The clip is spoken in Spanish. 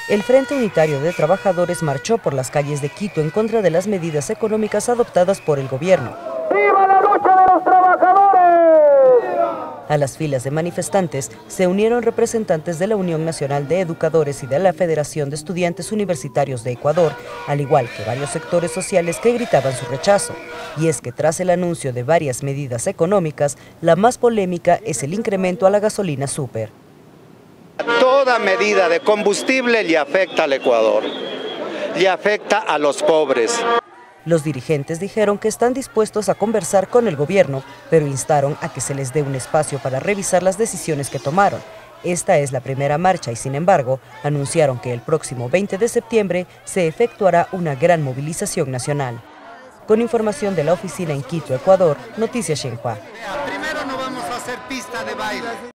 El Frente Unitario de Trabajadores marchó por las calles de Quito en contra de las medidas económicas adoptadas por el gobierno. ¡Viva la lucha de los trabajadores! A las filas de manifestantes se unieron representantes de la Unión Nacional de Educadores y de la Federación de Estudiantes Universitarios de Ecuador, al igual que varios sectores sociales que gritaban su rechazo. Y es que tras el anuncio de varias medidas económicas, la más polémica es el incremento a la gasolina súper. Toda medida de combustible le afecta al Ecuador, le afecta a los pobres. Los dirigentes dijeron que están dispuestos a conversar con el gobierno, pero instaron a que se les dé un espacio para revisar las decisiones que tomaron. Esta es la primera marcha y, sin embargo, anunciaron que el próximo 20 de septiembre se efectuará una gran movilización nacional. Con información de la oficina en Quito, Ecuador, Noticias Xinhua. Primero no vamos a hacer pista de baile.